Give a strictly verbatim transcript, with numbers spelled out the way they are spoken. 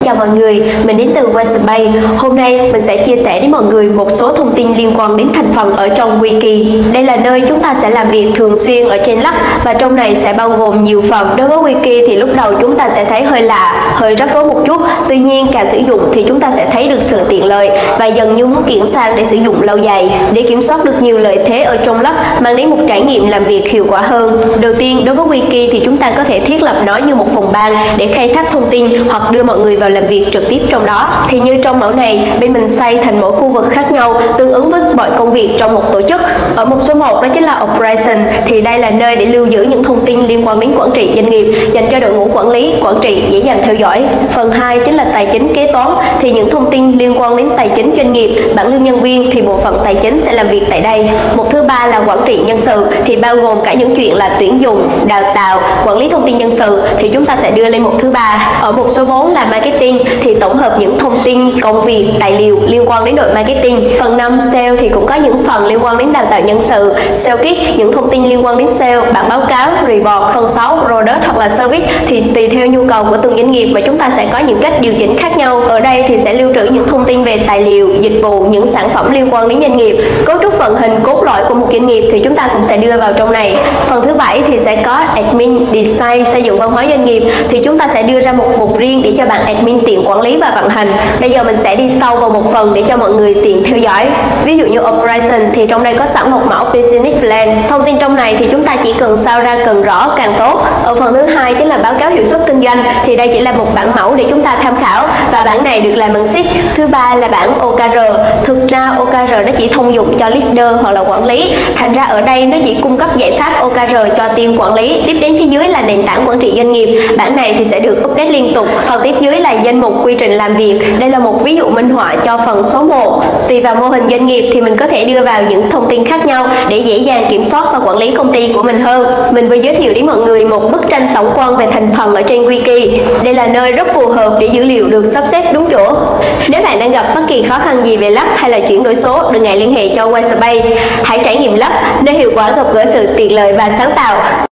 chào mọi người, mình đến từ Webspace. Hôm nay mình sẽ chia sẻ đến mọi người một số thông tin liên quan đến thành phần ở trong Wiki. Đây là nơi chúng ta sẽ làm việc thường xuyên ở trên Lux và trong này sẽ bao gồm nhiều phần. Đối với Wiki thì lúc đầu chúng ta sẽ thấy hơi lạ, hơi rắc rối một chút. Tuy nhiên càng sử dụng thì chúng ta sẽ thấy được sự tiện lợi và dần như muốn chuyển sang để sử dụng lâu dài để kiểm soát được nhiều lợi thế ở trong Lux, mang đến một trải nghiệm làm việc hiệu quả hơn. Đầu tiên, đối với Wiki thì chúng ta có thể thiết lập nó như một phòng ban để khai thác thông tin hoặc đưa mọi người vào làm việc trực tiếp trong đó. Thì như trong mẫu này, bên mình xây thành mỗi khu vực khác nhau tương ứng với mọi công việc trong một tổ chức. Ở mục số một đó chính là Operation, thì đây là nơi để lưu giữ những thông tin liên quan đến quản trị doanh nghiệp dành cho đội ngũ quản lý, quản trị dễ dàng theo dõi. Phần hai chính là tài chính kế toán, thì những thông tin liên quan đến tài chính doanh nghiệp, bảng lương nhân viên thì bộ phận tài chính sẽ làm việc tại đây. Mục thứ ba là quản trị nhân sự, thì bao gồm cả những chuyện là tuyển dụng, đào tạo, quản lý thông tin nhân sự thì chúng ta sẽ đưa lên mục thứ ba. Ở mục số bốn là marketing, thì tổng hợp những thông tin, công việc, tài liệu liên quan đến đội marketing. Phần năm sale thì cũng có những phần liên quan đến đào tạo nhân sự, sale kit, những thông tin liên quan đến sale, bản báo cáo, report. Phần sáu product hoặc là service, thì tùy theo nhu cầu của từng doanh nghiệp mà chúng ta sẽ có những cách điều chỉnh khác nhau. Ở đây thì sẽ lưu trữ những thông tin về tài liệu, dịch vụ, những sản phẩm liên quan đến doanh nghiệp. Cấu trúc vận hành cốt lõi của một doanh nghiệp thì chúng ta cũng sẽ đưa vào trong này. Phần thứ bảy thì sẽ có admin, design, xây dựng văn hóa doanh nghiệp, thì chúng ta sẽ đưa ra một mục riêng để cho bạn admin tiện quản lý và vận hành. Bây giờ mình sẽ đi sâu vào một phần để cho mọi người tiện theo dõi. Ví dụ như operation thì trong đây có sẵn một mẫu business plan. Thông tin trong này thì chúng ta chỉ cần sao ra cần rõ càng tốt. Ở phần thứ hai chính là báo cáo hiệu suất kinh doanh, thì đây chỉ là một bản mẫu để chúng ta tham khảo và bản này được làm bằng sheet. Thứ ba là bản ô ca rờ. Thực ra ô ca rờ nó chỉ thông dụng cho leader hoặc là quản lý, thành ra ở đây nó chỉ cung cấp giải pháp ô ca rờ cho team quản lý. Tiếp đến phía dưới là nền tảng quản trị doanh nghiệp, bản này thì sẽ được update liên tục. Phần tiếp dưới là danh mục quy trình làm việc, đây là một ví dụ minh họa cho phần số một. Tùy vào mô hình doanh nghiệp thì mình có thể đưa vào những thông tin khác nhau để dễ dàng kiểm soát và quản lý công ty của mình hơn. Mình vừa giới thiệu đến mọi người một bức tranh tổng quan về thành phần ở trên Wiki. Đây là nơi rất phù hợp để dữ liệu được sắp xếp đúng chỗ. Nếu bạn đang gặp bất kỳ khó khăn gì về Lux hay là chuyển đổi số, đừng ngại liên hệ cho Webspace. Hãy trải nghiệm Lux, nơi hiệu quả gặp gỡ sự tiện lợi và sáng tạo.